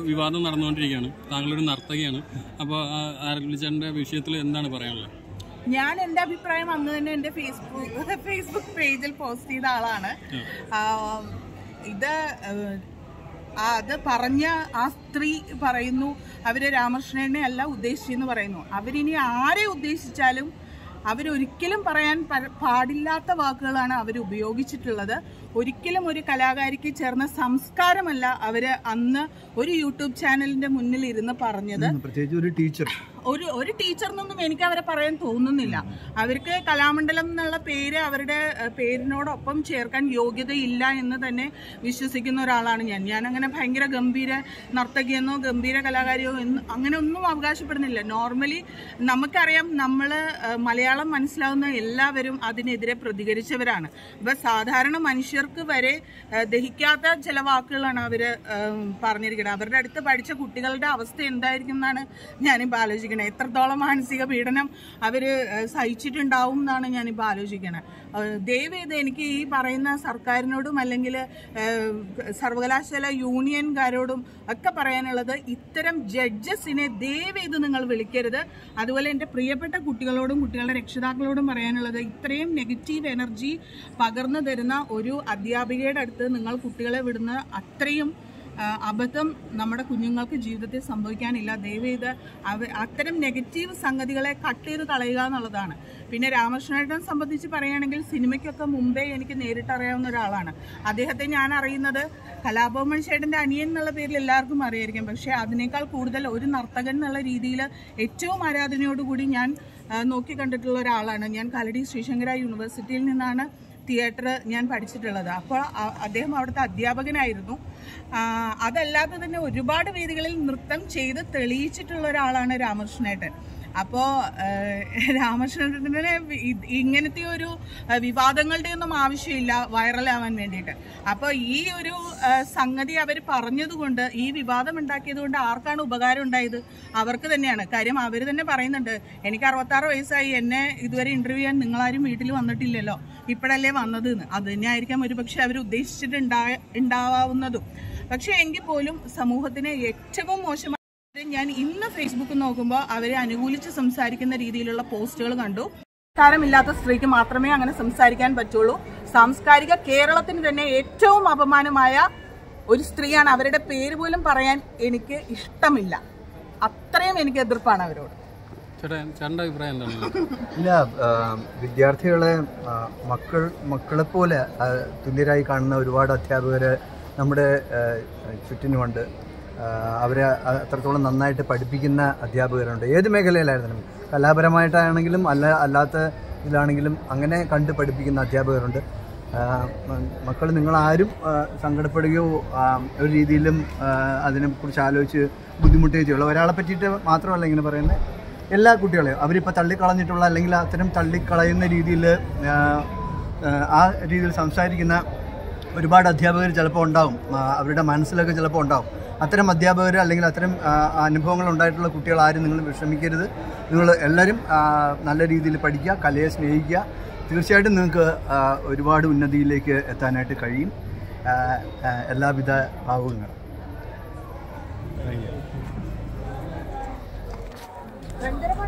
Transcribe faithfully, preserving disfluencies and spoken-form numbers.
വിവാദം നടന്നുകൊണ്ടിരിക്കുകയാണ്. താങ്കളൊരു നർത്തകിയാണ്. അപ്പോൾ ആരംഭിച്ചതിൻ്റെ വിഷയത്തിൽ എന്താണ് പറയാനുള്ളത്? ഞാൻ എൻ്റെ അഭിപ്രായം അന്ന് തന്നെ എൻ്റെ ഫേസ്ബുക്ക് ഫേസ്ബുക്ക് പേജിൽ പോസ്റ്റ് ചെയ്ത ആളാണ്. ഇത് അത് പറഞ്ഞ ആ സ്ത്രീ പറയുന്നു അവര് രാമകൃഷ്ണനെ അല്ല ഉദ്ദേശിച്ചെന്ന് പറയുന്നു. അവരിനി ആരെ ഉദ്ദേശിച്ചാലും അവരൊരിക്കലും പറയാൻ പാടില്ലാത്ത വാക്കുകളാണ് അവർ ഉപയോഗിച്ചിട്ടുള്ളത്. ഒരിക്കലും ഒരു കലാകാരിക്ക് ചേർന്ന സംസ്കാരമല്ല അവര് അന്ന് ഒരു യൂട്യൂബ് ചാനലിന്റെ മുന്നിൽ ഇരുന്ന് പറഞ്ഞത്. പ്രത്യേകിച്ച് ഒരു ടീച്ചർ ഒരു ഒരു ടീച്ചറിനൊന്നും എനിക്ക് അവരെ പറയാൻ തോന്നുന്നില്ല. അവർക്ക് കലാമണ്ഡലം എന്നുള്ള പേര് അവരുടെ പേരിനോടൊപ്പം ചേർക്കാൻ യോഗ്യതയില്ല എന്ന് തന്നെ വിശ്വസിക്കുന്ന ഒരാളാണ് ഞാൻ. ഞാൻ അങ്ങനെ ഭയങ്കര ഗംഭീര നർത്തകിയെന്നോ ഗംഭീര കലാകാരിയോ എന്ന് അങ്ങനെ ഒന്നും അവകാശപ്പെടുന്നില്ല. നോർമലി നമുക്കറിയാം, നമ്മൾ മലയാളം മനസ്സിലാവുന്ന എല്ലാവരും അതിനെതിരെ പ്രതികരിച്ചവരാണ്. ഇപ്പൊ സാധാരണ മനുഷ്യർക്ക് വരെ ദഹിക്കാത്ത ചില വാക്കുകളാണ് അവര് പറഞ്ഞിരിക്കുന്നത്. അവരുടെ അടുത്ത് പഠിച്ച കുട്ടികളുടെ അവസ്ഥ എന്തായിരിക്കും എന്നാണ് ഞാനിപ്പോൾ ആലോചിക്കുന്നത്. എത്രത്തോളം മാനസിക പീഡനം അവര് സഹിച്ചിട്ടുണ്ടാവും എന്നാണ് ഞാനിപ്പോൾ ആലോചിക്കുന്നത്. ദയവേത് എനിക്ക് ഈ പറയുന്ന സർക്കാരിനോടും അല്ലെങ്കിൽ സർവകലാശാല യൂണിയൻകാരോടും ഒക്കെ പറയാനുള്ളത്, ഇത്തരം ജഡ്ജസിനെ ദയവേത് നിങ്ങൾ വിളിക്കരുത്. അതുപോലെ എൻ്റെ പ്രിയപ്പെട്ട കുട്ടികളോടും കുട്ടികളുടെ രക്ഷിതാക്കളോടും പറയാനുള്ളത്, ഇത്രയും നെഗറ്റീവ് എനർജി പകർന്നു തരുന്ന ഒരു അധ്യാപികയുടെ അടുത്ത് നിങ്ങൾ കുട്ടികളെ വിടുന്ന അത്രയും അബദ്ധം നമ്മുടെ കുഞ്ഞുങ്ങൾക്ക് ജീവിതത്തിൽ സംഭവിക്കാനില്ല. ദയവേത് അവ അത്തരം നെഗറ്റീവ് സംഗതികളെ കട്ട് ചെയ്ത് കളയുക എന്നുള്ളതാണ്. പിന്നെ രാമകൃഷ്ണനെ സംബന്ധിച്ച് പറയുകയാണെങ്കിൽ സിനിമയ്ക്കൊക്കെ മുമ്പേ എനിക്ക് നേരിട്ടറിയാവുന്ന ഒരാളാണ്. അദ്ദേഹത്തെ ഞാൻ അറിയുന്നത് കലാഭവൻ ചേട്ടൻ്റെ അനിയൻ എന്നുള്ള പേരിൽ എല്ലാവർക്കും അറിയായിരിക്കും. പക്ഷേ അതിനേക്കാൾ കൂടുതൽ ഒരു നർത്തകൻ എന്നുള്ള രീതിയിൽ ഏറ്റവും ആരാധനയോടുകൂടി ഞാൻ നോക്കിക്കണ്ടിട്ടുള്ള ഒരാളാണ്. ഞാൻ കാലടി ശ്രീശങ്കര യൂണിവേഴ്സിറ്റിയിൽ നിന്നാണ് തിയേറ്റർ ഞാൻ പഠിച്ചിട്ടുള്ളത്. അപ്പോൾ അദ്ദേഹം അവിടുത്തെ അധ്യാപകനായിരുന്നു. അതല്ലാതെ തന്നെ ഒരുപാട് വേദികളിൽ നൃത്തം ചെയ്ത് തെളിയിച്ചിട്ടുള്ള ഒരാളാണ് രാമകൃഷ്ണേട്ടൻ. അപ്പോൾ രാമകൃഷ്ണേട്ടനെ ഇങ്ങനത്തെ ഒരു വിവാദങ്ങളുടെ ഒന്നും ആവശ്യമില്ല വൈറലാവാൻ വേണ്ടിയിട്ട്. അപ്പോൾ ഈ ഒരു സംഗതി അവർ പറഞ്ഞതുകൊണ്ട്, ഈ വിവാദം ഉണ്ടാക്കിയത് കൊണ്ട് ആർക്കാണ് ഉപകാരം ഉണ്ടായത്? അവർക്ക് തന്നെയാണ്. കാര്യം അവർ തന്നെ പറയുന്നുണ്ട്, എനിക്ക് അറുപത്താറ് വയസ്സായി, എന്നെ ഇതുവരെ ഇന്റർവ്യൂ ചെയ്യാൻ നിങ്ങളാരും വീട്ടിൽ വന്നിട്ടില്ലല്ലോ, ഇപ്പോഴല്ലേ വന്നത് എന്ന്. അത് തന്നെയായിരിക്കാം ഒരു പക്ഷെ അവർ ഉദ്ദേശിച്ചിട്ടുണ്ടാ ഉണ്ടാവാവുന്നതും. പക്ഷെ എങ്കിൽ പോലും സമൂഹത്തിന് ഏറ്റവും മോശം ഞാൻ ഇന്ന് ഫേസ്ബുക്ക് നോക്കുമ്പോൾ അവരെ അനുകൂലിച്ച് സംസാരിക്കുന്ന രീതിയിലുള്ള പോസ്റ്റുകൾ കണ്ടു. സംസ്കാരമില്ലാത്ത സ്ത്രീക്ക് മാത്രമേ അങ്ങനെ സംസാരിക്കാൻ പറ്റുള്ളൂ. സാംസ്കാരിക കേരളത്തിന് തന്നെ ഏറ്റവും അപമാനമായ ഒരു സ്ത്രീയാണ്. അവരുടെ പേര് പോലും പറയാൻ എനിക്ക് ഇഷ്ടമില്ല. അത്രയും എനിക്ക് എതിർപ്പാണ് അവരോട്. ഇല്ല, വിദ്യാർത്ഥികളെ മക്കൾ മക്കളെ പോലെ തുല്യരായി കാണുന്ന ഒരുപാട് അധ്യാപകർ നമ്മുടെ ചുറ്റിനുമുണ്ട്. അവരെ അത്രത്തോളം നന്നായിട്ട് പഠിപ്പിക്കുന്ന അധ്യാപകരുണ്ട്. ഏത് മേഖലയിലായിരുന്നാലും, കലാപരമായിട്ടാണെങ്കിലും അല്ല അല്ലാത്ത ഇതിലാണെങ്കിലും അങ്ങനെ കണ്ട് പഠിപ്പിക്കുന്ന അധ്യാപകരുണ്ട്. മക്കൾ നിങ്ങളാരും സങ്കടപ്പെടുകയോ ഒരു രീതിയിലും അതിനെക്കുറിച്ച് ആലോചിച്ച് ബുദ്ധിമുട്ടുകയോ ചെയ്യുള്ളൂ. ഒരാളെ പറ്റിയിട്ട് മാത്രമല്ല ഇങ്ങനെ പറയുന്നത്, എല്ലാ കുട്ടികളെയും അവരിപ്പോൾ തള്ളിക്കളഞ്ഞിട്ടുള്ള അല്ലെങ്കിൽ അത്തരം തള്ളിക്കളയുന്ന രീതിയിൽ ആ രീതിയിൽ സംസാരിക്കുന്ന ഒരുപാട് അധ്യാപകർ ചിലപ്പോൾ ഉണ്ടാവും. അവരുടെ മനസ്സിലൊക്കെ ചിലപ്പോൾ ഉണ്ടാവും. അത്തരം അധ്യാപകർ അല്ലെങ്കിൽ അത്തരം അനുഭവങ്ങൾ ഉണ്ടായിട്ടുള്ള കുട്ടികൾ ആരും നിങ്ങൾ വിഷമിക്കരുത്. നിങ്ങൾ എല്ലാവരും നല്ല രീതിയിൽ പഠിക്കുക, കലയെ സ്നേഹിക്കുക. തീർച്ചയായിട്ടും നിങ്ങൾക്ക് ഒരുപാട് ഉന്നതിയിലേക്ക് എത്താനായിട്ട് കഴിയും. എല്ലാവിധ ഭാവുകങ്ങളും. ഭയങ്കര